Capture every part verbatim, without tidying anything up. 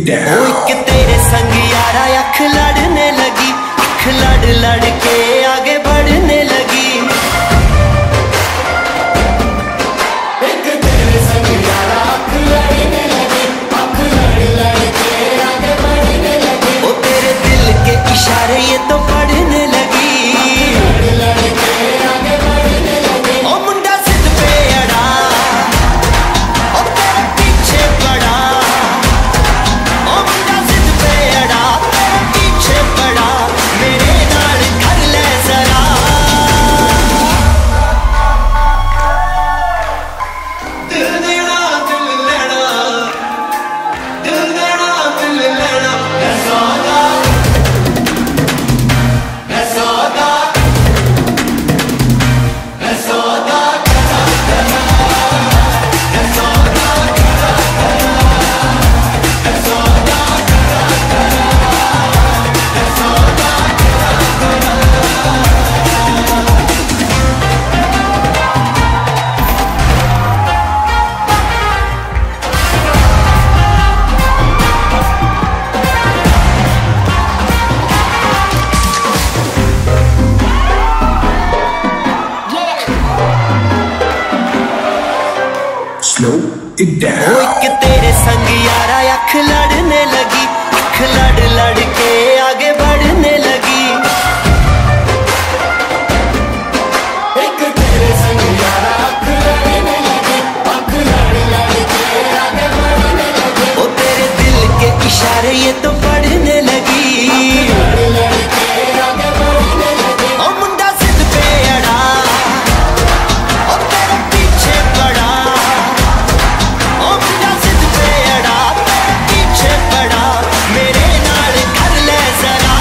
down. ओ एक तेरे संग यारा अख लड़ने लगी, अख लड़ लड़ के आगे बढ़ने लगी। एक तेरे संग यारा अख लड़ने लगी, अख लड़ लड़ के आगे बढ़ने लगी। ओ तेरे दिल के इशारे ये तो पढ़ने लगी, लड़ लड़ के आगे बढ़ने लगी। ओ मुंडा सिद्ध पे अड़ा, ओ तेरे पीछे पड़ा। ओ मुंडा सिद्ध पे अड़ा, तेरे पीछे पड़ा। मेरे नाल कर ले जरा। दिल देना दिल लेना, दिल देना दिल लेना। है सौदा, है सौदा, है सौदा खरा खरा, है सौदा खरा खरा, है सौदा खरा खरा, है सौदा खरा खरा। Slow it O down. एक तेरे संग यारा अख लड़ने लगी, अख लड़ लड़ के आगे बढ़ने लगी। एक तेरे संग यारा अख लड़ने लगी, अख लड़ लड़ के आगे बढ़ने लगी। ओ तेरे दिल के इशारे ये तो पढ़ने लगी, लड़ लड़ के आगे बढ़ने लगी। ओ मुंडा सिद्ध पे अड़ा, ओ तेरे पीछे पड़ा। ओ मुंडा सिद्ध पे अड़ा, तेरे पीछे पड़ा। मेरे नाल कर ले जरा।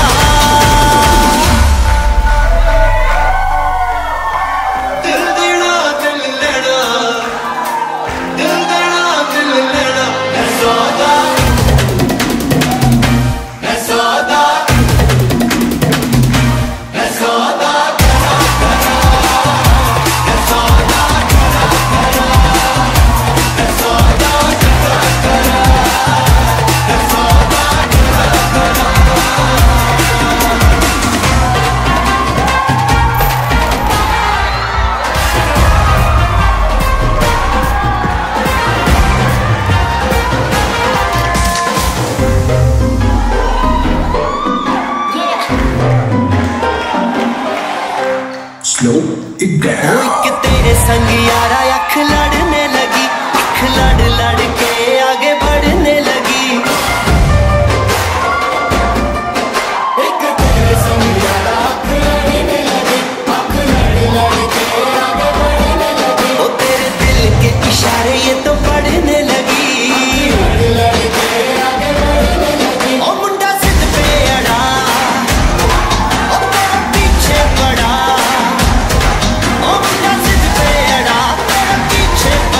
दिल देना दिल लेना, दिल देना दिल लेना। है सौदा, है सौदा, है सौदा खरा खरा, है सौदा खरा खरा, है सौदा खरा खरा, है सौदा खरा खरा। Slow it O down. एक तेरे संग यारा अख लड़ने लगी, अख लड़ लड़ के आगे बढ़ने लगी। एक तेरे संग यारा अख लड़ने लगी, अख लड़ लड़ के आगे बढ़ने लगी। ओ तेरे दिल के इशारे ये तो पढ़ने लगी, लड़ लड़ के आगे बढ़ने लगी। ओ मुंडा सिद्ध पे अड़ा, ओ तेरे पीछे पड़ा। ओ मुंडा सिद्ध पे अड़ा, तेरे पीछे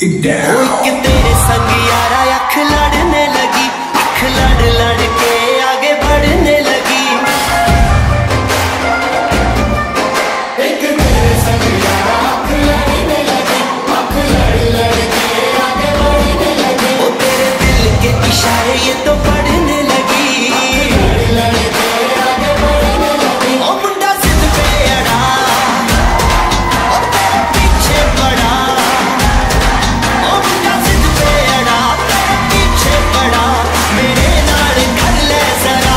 it down. ओ एक तेरे संग यारा अख लड़ने लगी, अख लड़ लड़ के आगे बढ़ने लगी। एक तेरे संग यारा अख लड़ने लगी, अख लड़ लड़ के आगे बढ़ने लगी। ओ तेरे दिल के इशारे ये तो पढ़ने लगी, लड़ लड़ के आगे बढ़ने लगी। ओ मुंडा जिद पे अड़ा, ओ तेरे पीछे पड़ा। ओ मुंडा जिद पे अड़ा, तेरे पीछे पड़ा। मेरे नाल कर ले जरा।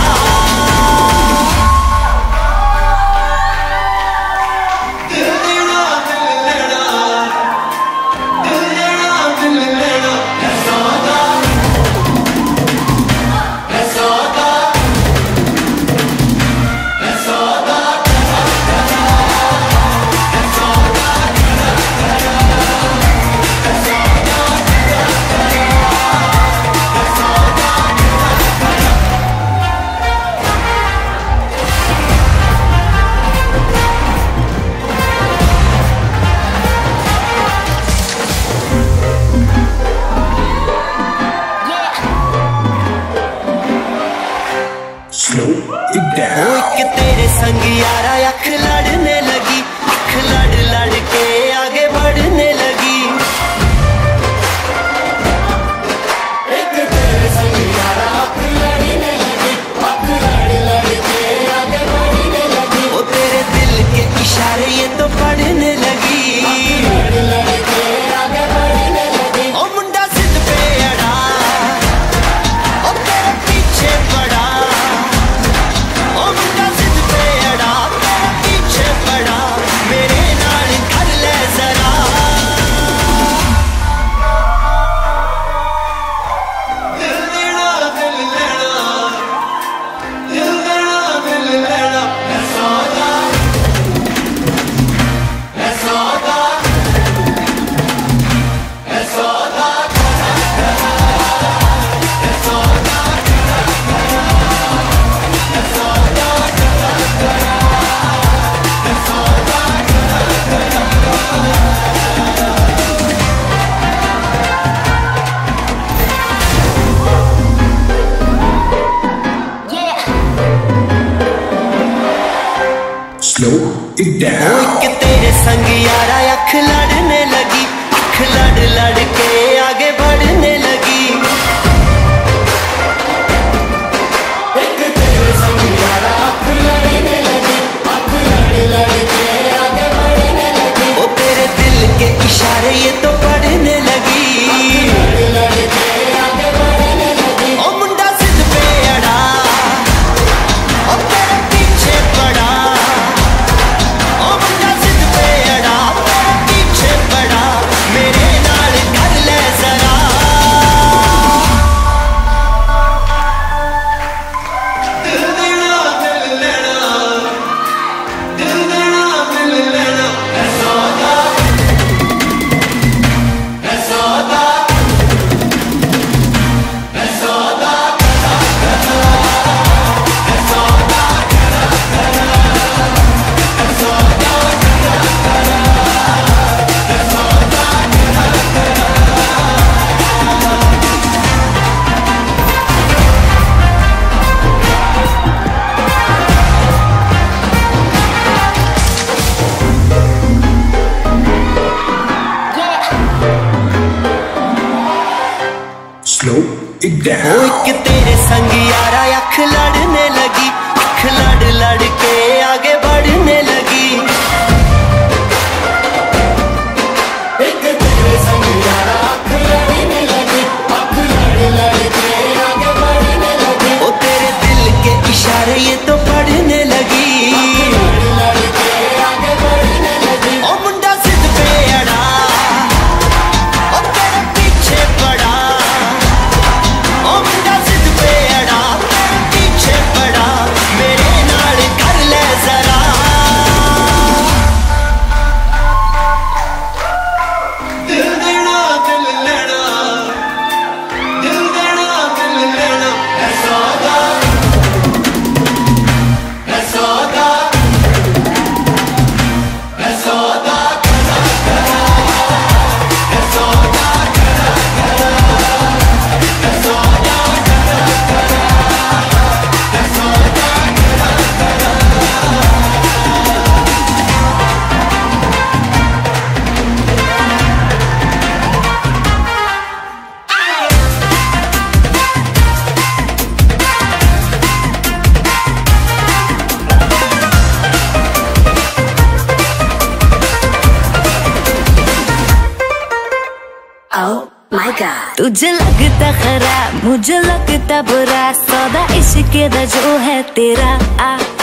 दिल लेना दिल लेना, दिल लेना दिल लेना। है सौदा, है सौदा, है सौदा खरा खरा, है सौदा खरा खरा, है सौदा खरा खरा, है सौदा खरा खरा। Slow it O down. एक तेरे संग यारा अख लड़ने लगी, अख लड़ लड़ के आगे बढ़ने लगी। एक तेरे संग यारा अख लड़ने लगी, अख लड़ लड़ के आगे बढ़ने लगी। ओ तेरे दिल के इशारे ये तो पढ़ने लगी, लड़ लड़ के आगे बढ़ने लगी। ओ मुंडा जिद पे अड़ा, ओ तेरे पीछे पड़ा। ओ मुंडा जिद पे अड़ा, तेरे पीछे पड़ा। मेरे नाल कर ले जरा। दिल लेना दिल लेना, दिल लेना दिल लेना। है सौदा, है सौदा, है सौदा खरा खरा, है सौदा खरा खरा, है सौदा खरा खरा, है सौदा खरा खरा। Slow it O down. एक तेरे संग यारा अख लड़ने लगी, अख लड़ लड़ के आगे बढ़ने लगी। एक तेरे संग यारा अख लड़ने लगी, अख लड़ लड़ के आगे बढ़ने लगी। ओ तेरे दिल के इशारे ये तो पढ़ने लगी, लड़ लड़ के आगे बढ़ने लगी। ओ मुंडा जिद पे अड़ा, ओ तेरे पीछे पड़ा। ओ मुंडा जिद पे अड़ा, तेरे पीछे पड़ा। मेरे नाल कर ले जरा। दिल लेना दिल लेना, दिल लेना दिल लेना। है सौदा, है सौदा, है सौदा खरा खरा, है सौदा खरा खरा, है सौदा खरा खरा, है सौदा खरा खरा। Slow it O down. एक तेरे संग यारा अख लड़ने लगी, अख लड़ लड़ के आगे बढ़ने लगी। एक तेरे संग यारा अख लड़ने लगी, अख लड़ लड़ के आगे बढ़ने लगी। ओ तेरे दिल के इशारे ये तो पढ़ने लगी, लड़ लड़ के आगे बढ़ने लगी। ओ मुंडा जिद पे अड़ा, ओ तेरे पीछे पड़ा। ओ मुंडा जिद पे अड़ा, तेरे पीछे पड़ा। मेरे नाल कर Oh my God. तुझे लगता खरा मुझे लगता बुरा, सौदा इश्क दा जो है तेरा आ